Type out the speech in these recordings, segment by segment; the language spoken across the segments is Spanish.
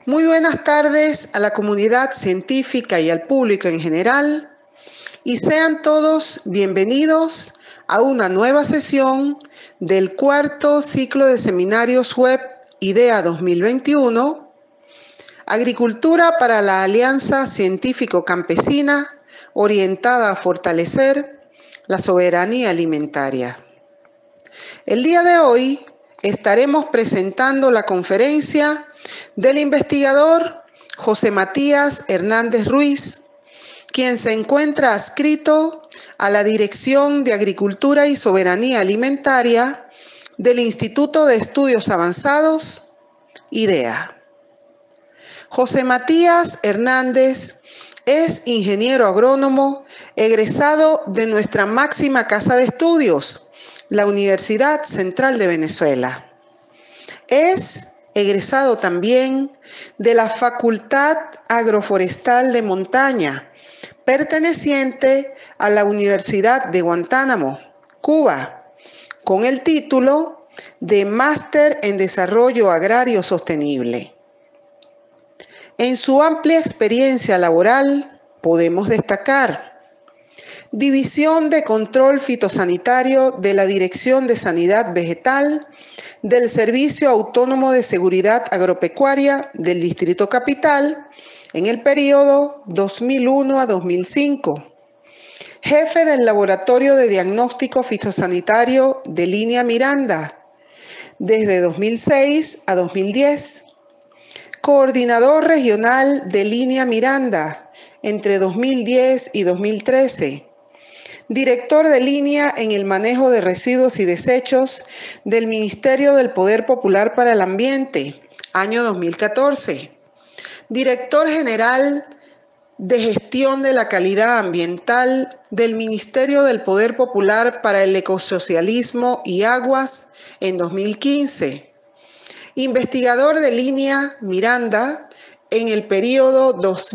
Muy buenas tardes a la comunidad científica y al público en general, y sean todos bienvenidos a una nueva sesión del cuarto ciclo de seminarios web IDEA 2021, Agricultura para la Alianza Científico-Campesina orientada a fortalecer la soberanía alimentaria. El día de hoy estaremos presentando la conferencia del investigador José Matías Hernández Ruiz, quien se encuentra adscrito a la Dirección de Agricultura y Soberanía Alimentaria del Instituto de Estudios Avanzados, IDEA. José Matías Hernández es ingeniero agrónomo egresado de nuestra máxima casa de estudios, la Universidad Central de Venezuela. Es egresado también de la Facultad Agroforestal de Montaña, perteneciente a la Universidad de Guantánamo, Cuba, con el título de Máster en Desarrollo Agrario Sostenible. En su amplia experiencia laboral podemos destacar División de Control Fitosanitario de la Dirección de Sanidad Vegetal del Servicio Autónomo de Seguridad Agropecuaria del Distrito Capital en el periodo 2001 a 2005. Jefe del Laboratorio de Diagnóstico Fitosanitario de Línea Miranda desde 2006 a 2010. Coordinador Regional de Línea Miranda entre 2010 y 2013. Director de línea en el manejo de residuos y desechos del Ministerio del Poder Popular para el Ambiente, año 2014. Director general de gestión de la calidad ambiental del Ministerio del Poder Popular para el Ecosocialismo y Aguas en 2015. Investigador de línea Miranda en el periodo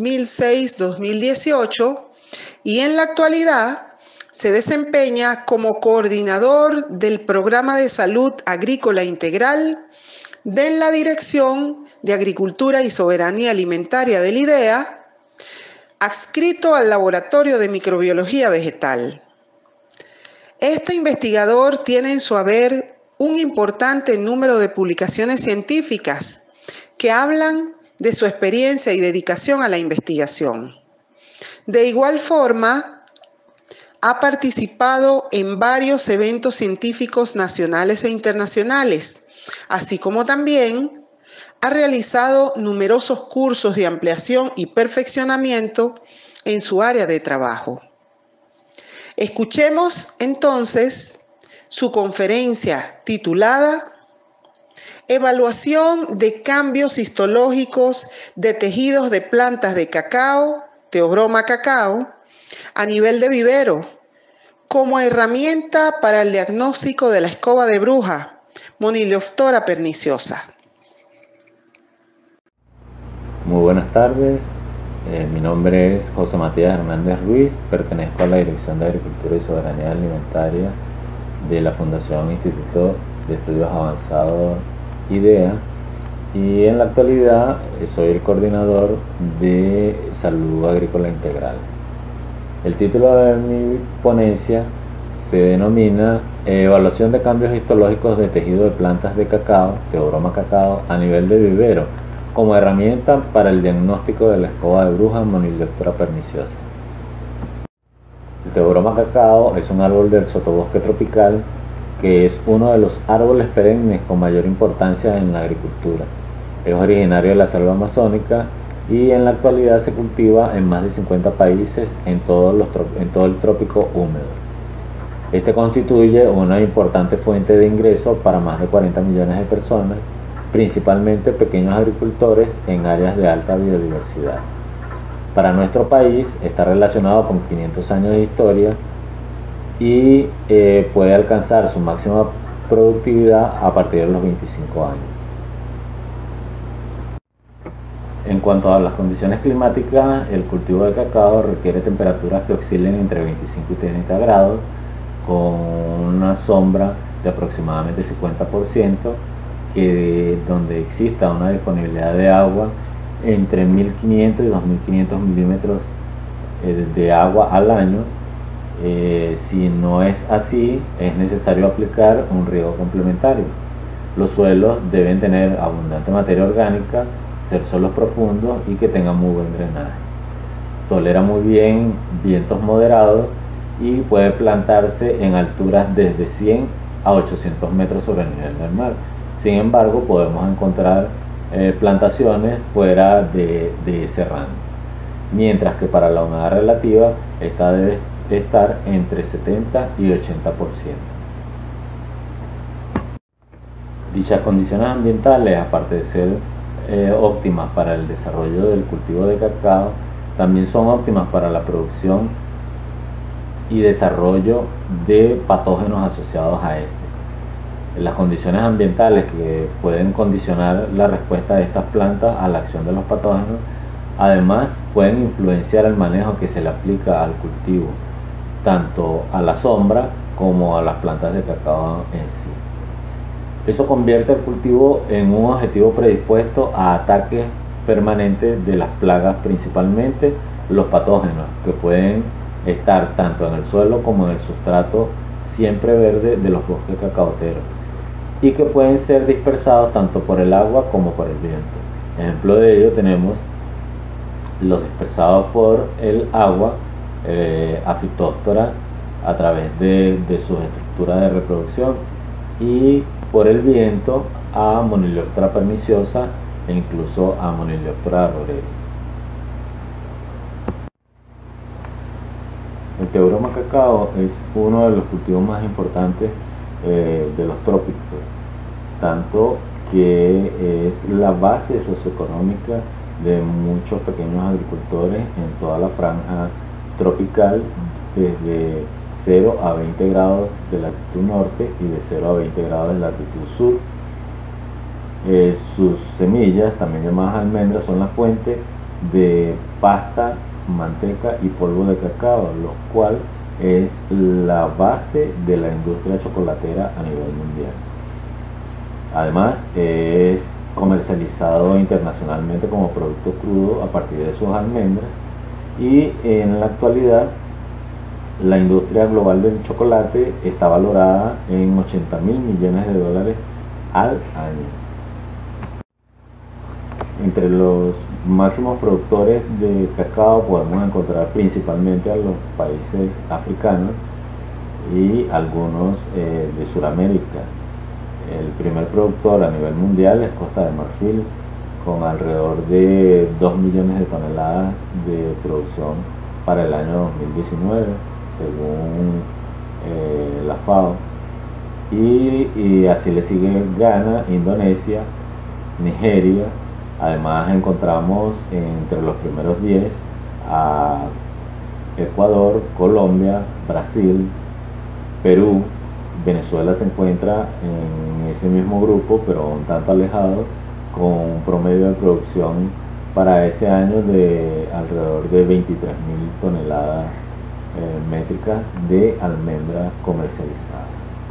2006-2018 y en la actualidad se desempeña como coordinador del Programa de Salud Agrícola Integral de la Dirección de Agricultura y Soberanía Alimentaria del IDEA, adscrito al Laboratorio de Microbiología Vegetal. Este investigador tiene en su haber un importante número de publicaciones científicas que hablan de su experiencia y dedicación a la investigación. De igual forma, ha participado en varios eventos científicos nacionales e internacionales, así como también ha realizado numerosos cursos de ampliación y perfeccionamiento en su área de trabajo. Escuchemos entonces su conferencia titulada Evaluación de cambios histológicos de tejidos de plantas de cacao, Theobroma cacao, a nivel de vivero, como herramienta para el diagnóstico de la escoba de bruja, Monilioftora perniciosa. Muy buenas tardes, mi nombre es José Matías Hernández Ruiz, pertenezco a la Dirección de Agricultura y Soberanía Alimentaria de la Fundación Instituto de Estudios Avanzados IDEA, y en la actualidad soy el coordinador de Salud Agrícola Integral. El título de mi ponencia se denomina Evaluación de cambios histológicos de tejido de plantas de cacao, Theobroma cacao, a nivel de vivero, como herramienta para el diagnóstico de la escoba de bruja, Monilioftora perniciosa. El Theobroma cacao es un árbol del sotobosque tropical que es uno de los árboles perennes con mayor importancia en la agricultura. Es originario de la selva amazónica y en la actualidad se cultiva en más de 50 países en todo el trópico húmedo. Este constituye una importante fuente de ingreso para más de 40 millones de personas, principalmente pequeños agricultores en áreas de alta biodiversidad. Para nuestro país está relacionado con 500 años de historia y puede alcanzar su máxima productividad a partir de los 25 años. En cuanto a las condiciones climáticas, el cultivo de cacao requiere temperaturas que oscilen entre 25 y 30 grados, con una sombra de aproximadamente 50%, donde exista una disponibilidad de agua entre 1500 y 2500 milímetros de agua al año. Si no es así, es necesario aplicar un riego complementario. Los suelos deben tener abundante materia orgánica, ser suelos profundos y que tengan muy buen drenaje. Tolera muy bien vientos moderados y puede plantarse en alturas desde 100 a 800 metros sobre el nivel del mar. Sin embargo, podemos encontrar plantaciones fuera de ese rango, mientras que para la humedad relativa esta debe estar entre 70 y 80%. Dichas condiciones ambientales, aparte de ser óptimas para el desarrollo del cultivo de cacao, también son óptimas para la producción y desarrollo de patógenos asociados a este. Las condiciones ambientales que pueden condicionar la respuesta de estas plantas a la acción de los patógenos, además pueden influenciar el manejo que se le aplica al cultivo, tanto a la sombra como a las plantas de cacao en sí. Eso convierte el cultivo en un objetivo predispuesto a ataques permanentes de las plagas, principalmente los patógenos, que pueden estar tanto en el suelo como en el sustrato siempre verde de los bosques cacaoteros, y que pueden ser dispersados tanto por el agua como por el viento. Ejemplo de ello tenemos los dispersados por el agua, a Phytophthora a través de sus estructuras de reproducción, y por el viento a Monilioctera perniciosa e incluso a Monilioctera arborea. El teorema cacao es uno de los cultivos más importantes de los trópicos, tanto que es la base socioeconómica de muchos pequeños agricultores en toda la franja tropical, desde 0 a 20 grados de latitud norte y de 0 a 20 grados de latitud sur. Sus semillas, también llamadas almendras, son la fuente de pasta, manteca y polvo de cacao, lo cual es la base de la industria chocolatera a nivel mundial. Además, es comercializado internacionalmente como producto crudo a partir de sus almendras, y en la actualidad la industria global del chocolate está valorada en 80.000 millones de dólares al año. Entre los máximos productores de cacao podemos encontrar principalmente a los países africanos y algunos de Sudamérica. El primer productor a nivel mundial es Costa de Marfil, con alrededor de 2 millones de toneladas de producción para el año 2019, según la FAO. Y así le sigue Ghana, Indonesia, Nigeria. Además encontramos entre los primeros 10 a Ecuador, Colombia, Brasil, Perú. Venezuela se encuentra en ese mismo grupo, pero un tanto alejado, con un promedio de producción para ese año de alrededor de 23.000 toneladas métricas de almendra comercializada.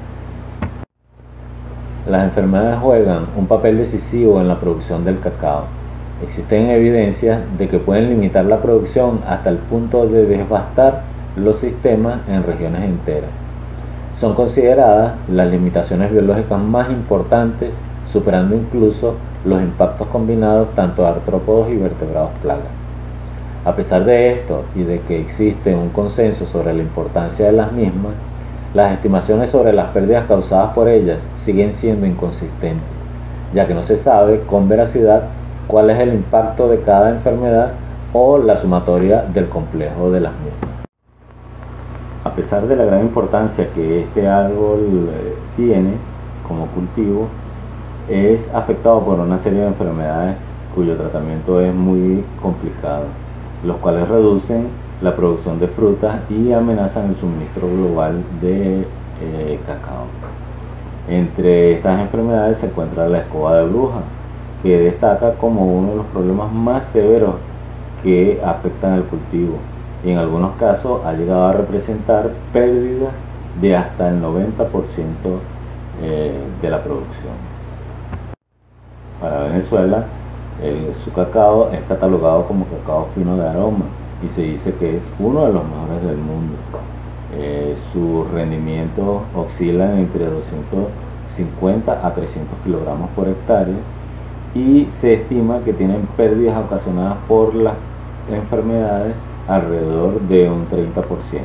Las enfermedades juegan un papel decisivo en la producción del cacao. Existen evidencias de que pueden limitar la producción hasta el punto de devastar los sistemas en regiones enteras. Son consideradas las limitaciones biológicas más importantes, superando incluso los impactos combinados tanto de artrópodos y vertebrados plagas. A pesar de esto y de que existe un consenso sobre la importancia de las mismas, las estimaciones sobre las pérdidas causadas por ellas siguen siendo inconsistentes, ya que no se sabe con veracidad cuál es el impacto de cada enfermedad o la sumatoria del complejo de las mismas. A pesar de la gran importancia que este árbol tiene como cultivo, es afectado por una serie de enfermedades cuyo tratamiento es muy complicado, los cuales reducen la producción de frutas y amenazan el suministro global de cacao. Entre estas enfermedades se encuentra la escoba de bruja, que destaca como uno de los problemas más severos que afectan al cultivo, y en algunos casos ha llegado a representar pérdidas de hasta el 90% de la producción. Para Venezuela, Su cacao es catalogado como cacao fino de aroma y se dice que es uno de los mejores del mundo. Su rendimiento oscila entre 250 a 300 kilogramos por hectárea y se estima que tienen pérdidas ocasionadas por las enfermedades alrededor de un 30%.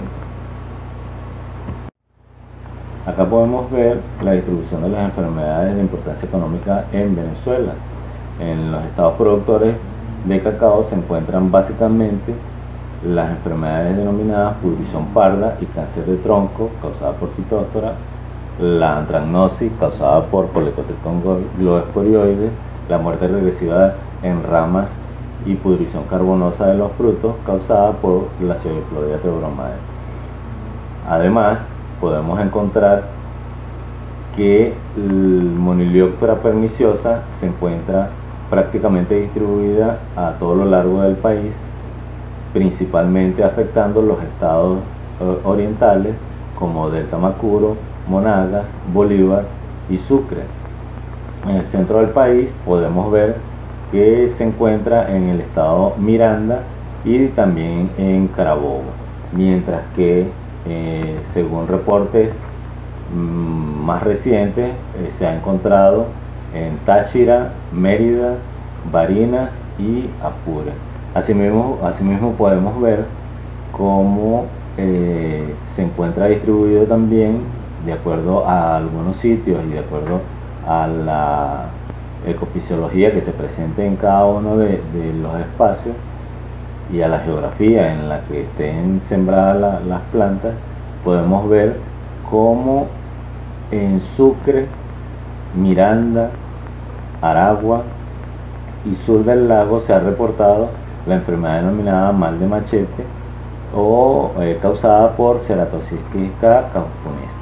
Acá podemos ver la distribución de las enfermedades de importancia económica en Venezuela. En los estados productores de cacao se encuentran básicamente las enfermedades denominadas pudrición parda y cáncer de tronco causada por Phytophthora, la antracnosis causada por Polycotyledon gloesporioides, la muerte regresiva en ramas y pudrición carbonosa de los frutos causada por la Pseudoploidea theobromade. Además, podemos encontrar que el Monilioctora perniciosa se encuentra prácticamente distribuida a todo lo largo del país, principalmente afectando los estados orientales como Delta Macuro, Monagas, Bolívar y Sucre. En el centro del país podemos ver que se encuentra en el estado Miranda y también en Carabobo, mientras que según reportes más recientes se ha encontrado en Táchira, Mérida, Barinas y Apure. Asimismo podemos ver cómo se encuentra distribuido también de acuerdo a algunos sitios y de acuerdo a la ecofisiología que se presente en cada uno de los espacios y a la geografía en la que estén sembradas las plantas. Podemos ver cómo en Sucre, Miranda, Aragua y sur del lago se ha reportado la enfermedad denominada mal de machete o causada por Ceratosis quisca caupunista.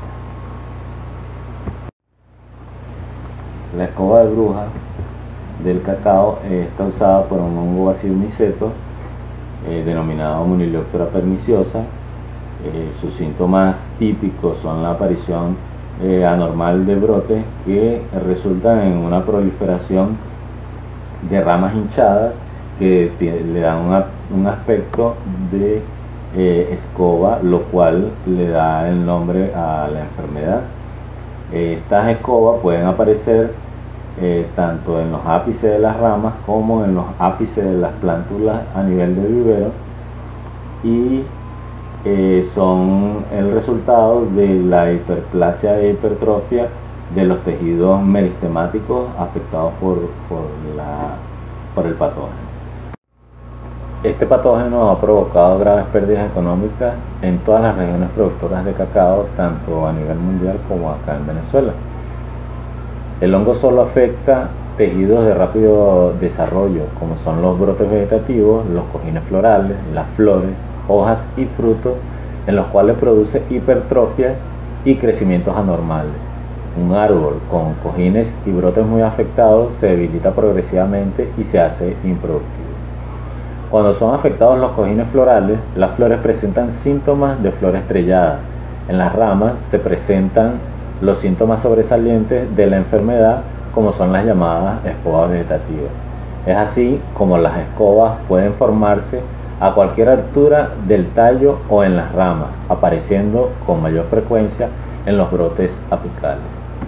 La escoba de bruja del cacao es causada por un hongo bacillomyceto denominado Monilioctora perniciosa. Sus síntomas típicos son la aparición anormal de brotes que resultan en una proliferación de ramas hinchadas que le dan un aspecto de escoba, lo cual le da el nombre a la enfermedad. Estas escobas pueden aparecer tanto en los ápices de las ramas como en los ápices de las plántulas a nivel de vivero y son el resultado de la hiperplasia e hipertrofia de los tejidos meristemáticos afectados por el patógeno. Este patógeno ha provocado graves pérdidas económicas en todas las regiones productoras de cacao, tanto a nivel mundial como acá en Venezuela. El hongo solo afecta tejidos de rápido desarrollo, como son los brotes vegetativos, los cojines florales, las flores, hojas y frutos, en los cuales produce hipertrofia y crecimientos anormales. Un árbol con cojines y brotes muy afectados se debilita progresivamente y se hace improductivo. Cuando son afectados los cojines florales, las flores presentan síntomas de flor estrellada. En las ramas se presentan los síntomas sobresalientes de la enfermedad, como son las llamadas escobas vegetativas. Es así como las escobas pueden formarse a cualquier altura del tallo o en las ramas, apareciendo con mayor frecuencia en los brotes apicales.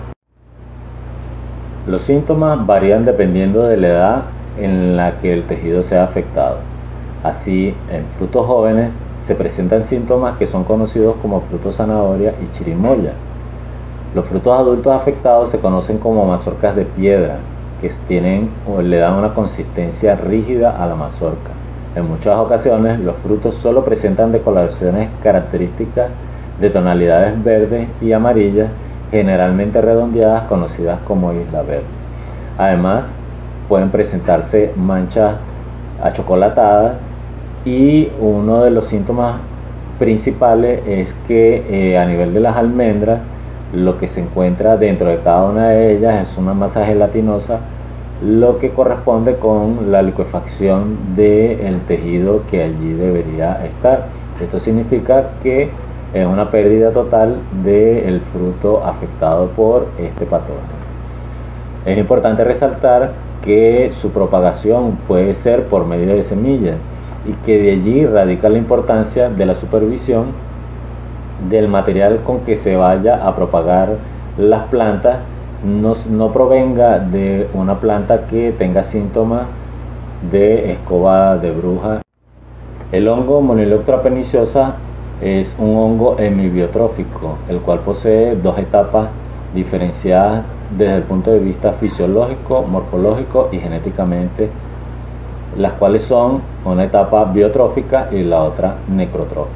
Los síntomas varían dependiendo de la edad en la que el tejido sea afectado. Así, en frutos jóvenes se presentan síntomas que son conocidos como fruto zanahoria y chirimoya. Los frutos adultos afectados se conocen como mazorcas de piedra, que tienen o le dan una consistencia rígida a la mazorca. En muchas ocasiones los frutos solo presentan decoloraciones características de tonalidades verdes y amarillas, generalmente redondeadas, conocidas como isla verde. Además, pueden presentarse manchas achocolatadas y uno de los síntomas principales es que a nivel de las almendras, lo que se encuentra dentro de cada una de ellas es una masa gelatinosa, lo que corresponde con la liquefacción del tejido que allí debería estar. Esto significa que es una pérdida total del fruto afectado por este patógeno. Es importante resaltar que su propagación puede ser por medio de semillas y que de allí radica la importancia de la supervisión del material con que se vaya a propagar las plantas, no provenga de una planta que tenga síntomas de escoba de bruja. El hongo Monileuctra perniciosa es un hongo hemibiotrófico, el cual posee dos etapas diferenciadas desde el punto de vista fisiológico, morfológico y genéticamente, las cuales son una etapa biotrófica y la otra necrotrófica.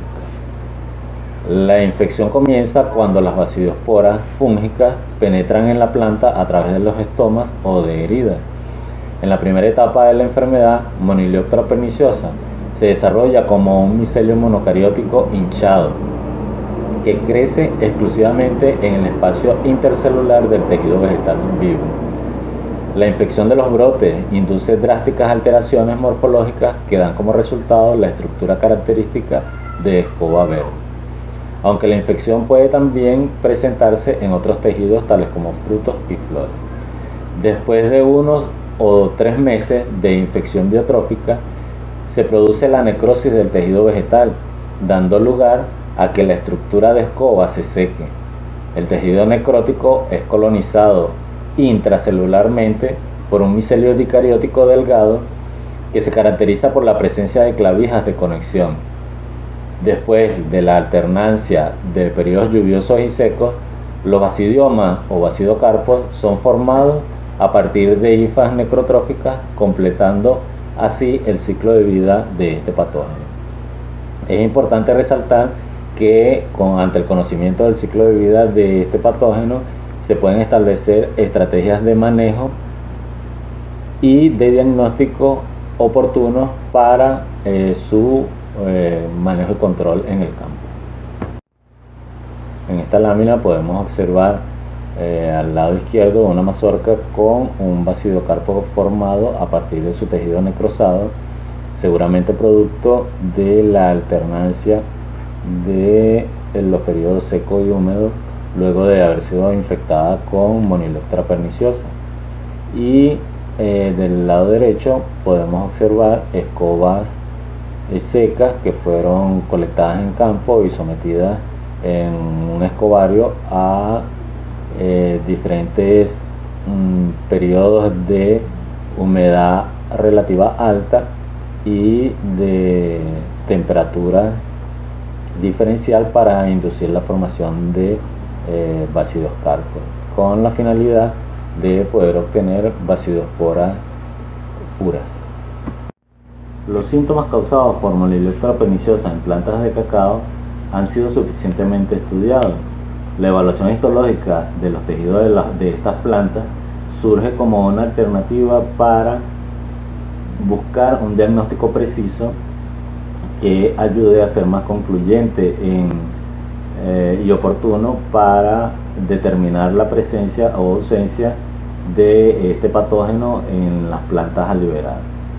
La infección comienza cuando las baciliosporas fúngicas penetran en la planta a través de los estomas o de heridas. En la primera etapa de la enfermedad, Monileuctra perniciosa se desarrolla como un micelio monocariótico hinchado que crece exclusivamente en el espacio intercelular del tejido vegetal vivo. La infección de los brotes induce drásticas alteraciones morfológicas que dan como resultado la estructura característica de escoba verde. Aunque la infección puede también presentarse en otros tejidos tales como frutos y flores. Después de 1 o 3 meses de infección biotrófica, se produce la necrosis del tejido vegetal, dando lugar a que la estructura de escoba se seque. El tejido necrótico es colonizado intracelularmente por un micelio dicariótico delgado que se caracteriza por la presencia de clavijas de conexión. Después de la alternancia de periodos lluviosos y secos, los basidiomas o basidocarpos son formados a partir de hifas necrotróficas, completando así el ciclo de vida de este patógeno. Es importante resaltar que ante el conocimiento del ciclo de vida de este patógeno se pueden establecer estrategias de manejo y de diagnóstico oportunos para su manejo y control en el campo. En esta lámina podemos observar al lado izquierdo una mazorca con un basidocarpo formado a partir de su tejido necrosado, seguramente producto de la alternancia de los periodos seco y húmedo luego de haber sido infectada con Monileuctra perniciosa. Y del lado derecho podemos observar escobas secas que fueron colectadas en campo y sometidas en un escobario a diferentes periodos de humedad relativa alta y de temperatura diferencial para inducir la formación de basidoscarpos, con la finalidad de poder obtener basidosporas puras. Los síntomas causados por Monileuctra perniciosa en plantas de cacao han sido suficientemente estudiados. La evaluación histológica de los tejidos de estas plantas surge como una alternativa para buscar un diagnóstico preciso que ayude a ser más concluyente y oportuno para determinar la presencia o ausencia de este patógeno en las plantas a liberar.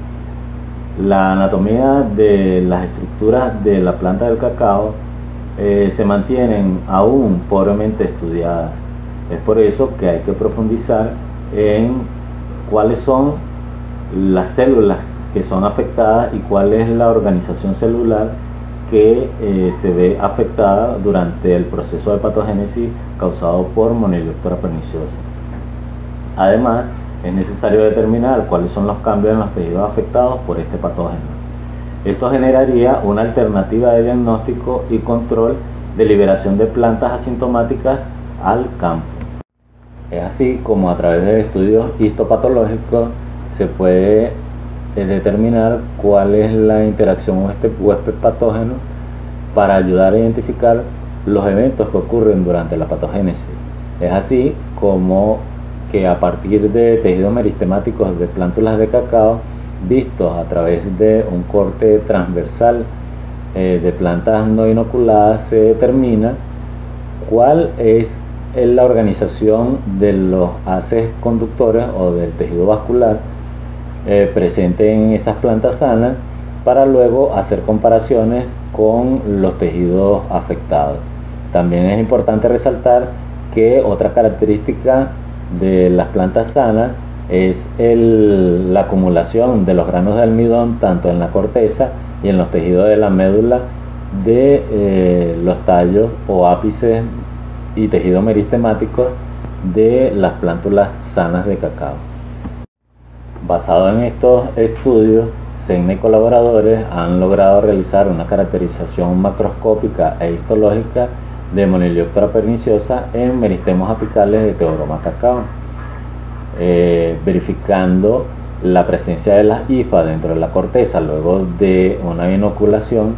La anatomía de las estructuras de la planta del cacao se mantienen aún pobremente estudiadas. Es por eso que hay que profundizar en cuáles son las células que son afectadas y cuál es la organización celular que se ve afectada durante el proceso de patogénesis causado por Monileuctra perniciosa. Además, es necesario determinar cuáles son los cambios en los tejidos afectados por este patógeno. Esto generaría una alternativa de diagnóstico y control de liberación de plantas asintomáticas al campo. Es así como a través de estudios histopatológicos se puede determinar cuál es la interacción huésped patógeno para ayudar a identificar los eventos que ocurren durante la patogénesis. Es así como que a partir de tejidos meristemáticos de plántulas de cacao vistos a través de un corte transversal de plantas no inoculadas se determina cuál es la organización de los haces conductores o del tejido vascular presente en esas plantas sanas, para luego hacer comparaciones con los tejidos afectados. También es importante importante resaltar que otra característica de las plantas sanas es que es la acumulación de los granos de almidón tanto en la corteza y en los tejidos de la médula de los tallos o ápices y tejidos meristemáticos de las plántulas sanas de cacao. Basado en estos estudios, Senna y colaboradores han logrado realizar una caracterización macroscópica e histológica de Monilioctora perniciosa en meristemos apicales de Theobroma cacao, verificando la presencia de las hifas dentro de la corteza luego de una inoculación,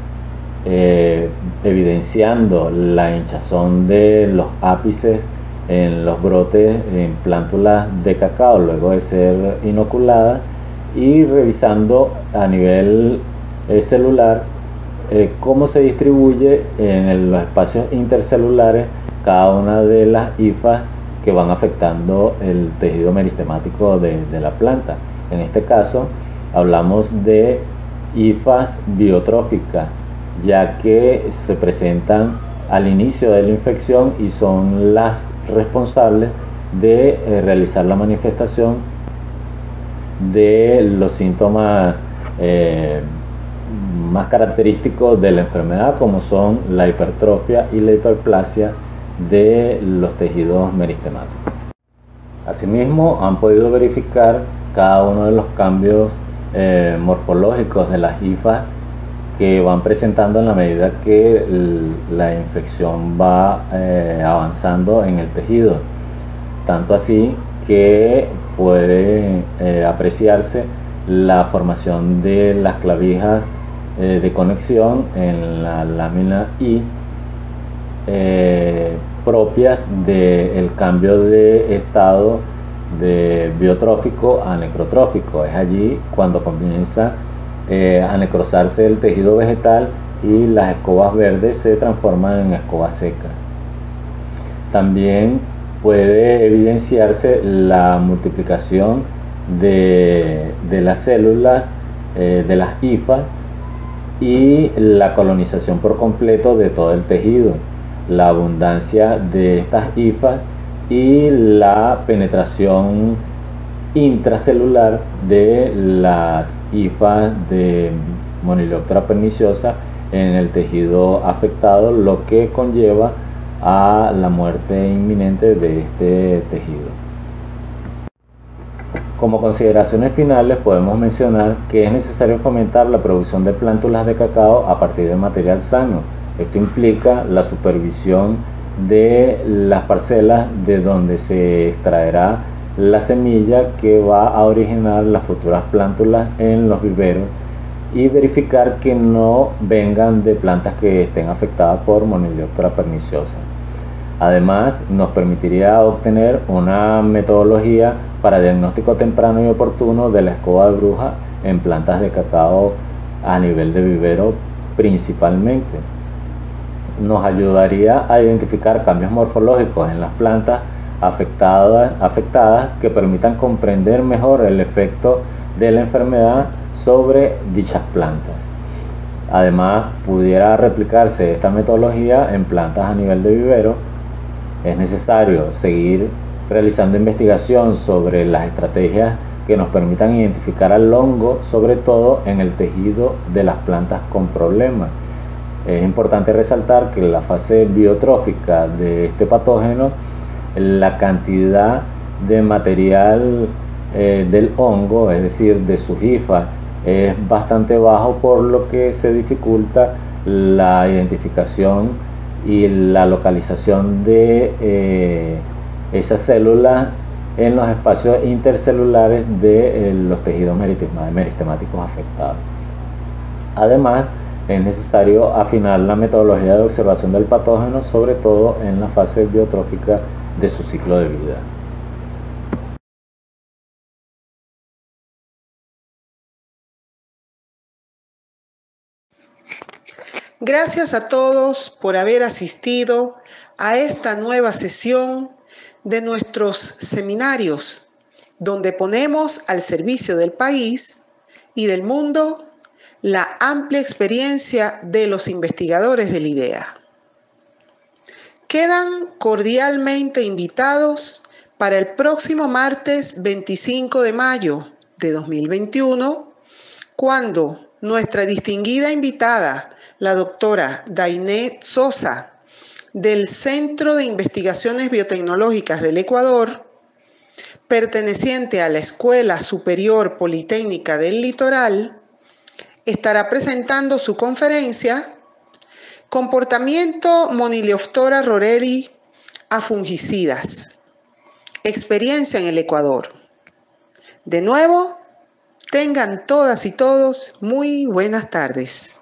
evidenciando la hinchazón de los ápices en los brotes en plántulas de cacao luego de ser inoculadas, y revisando a nivel celular cómo se distribuye en los espacios intercelulares cada una de las hifas que van afectando el tejido meristemático de la planta. En este caso hablamos de hifas biotróficas, ya que se presentan al inicio de la infección y son las responsables de realizar la manifestación de los síntomas más característicos de la enfermedad, como son la hipertrofia y la hiperplasia de los tejidos meristemáticos. Asimismo, han podido verificar cada uno de los cambios morfológicos de las hifas que van presentando en la medida que la infección va avanzando en el tejido, tanto así que puede apreciarse la formación de las clavijas de conexión en la lámina I, propias del cambio de estado de biotrófico a necrotrófico. Es allí cuando comienza a necrosarse el tejido vegetal y las escobas verdes se transforman en escobas secas. También puede evidenciarse la multiplicación de las células de las hifas y la colonización por completo de todo el tejido, la abundancia de estas hifas y la penetración intracelular de las hifas de Monilioctora perniciosa en el tejido afectado, lo que conlleva a la muerte inminente de este tejido. Como consideraciones finales podemos mencionar que es necesario fomentar la producción de plántulas de cacao a partir de material sano. Esto implica la supervisión de las parcelas de donde se extraerá la semilla que va a originar las futuras plántulas en los viveros y verificar que no vengan de plantas que estén afectadas por Monilioctora perniciosa. Además, nos permitiría obtener una metodología para diagnóstico temprano y oportuno de la escoba de bruja en plantas de cacao a nivel de vivero principalmente. Nos ayudaría a identificar cambios morfológicos en las plantas afectadas que permitan comprender mejor el efecto de la enfermedad sobre dichas plantas. Además, pudiera replicarse esta metodología en plantas a nivel de vivero. Es necesario seguir realizando investigación sobre las estrategias que nos permitan identificar al hongo, sobre todo en el tejido de las plantas con problemas. Es importante resaltar que en la fase biotrófica de este patógeno, la cantidad de material del hongo, es decir, de sus hifas, es bastante bajo, por lo que se dificulta la identificación y la localización de esas células en los espacios intercelulares de los tejidos meristemáticos afectados. Además, es necesario afinar la metodología de observación del patógeno, sobre todo en la fase biotrófica de su ciclo de vida. Gracias a todos por haber asistido a esta nueva sesión de nuestros seminarios, donde ponemos al servicio del país y del mundo la amplia experiencia de los investigadores del IDEA. Quedan cordialmente invitados para el próximo martes 25 de mayo de 2021, cuando nuestra distinguida invitada, la doctora Dainé Sosa, del Centro de Investigaciones Biotecnológicas del Ecuador, perteneciente a la Escuela Superior Politécnica del Litoral, estará presentando su conferencia Comportamiento Monilioftora roreri a fungicidas. Experiencia en el Ecuador. De nuevo, tengan todas y todos muy buenas tardes.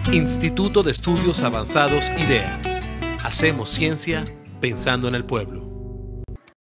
Instituto de Estudios Avanzados IDEA. Hacemos ciencia pensando en el pueblo.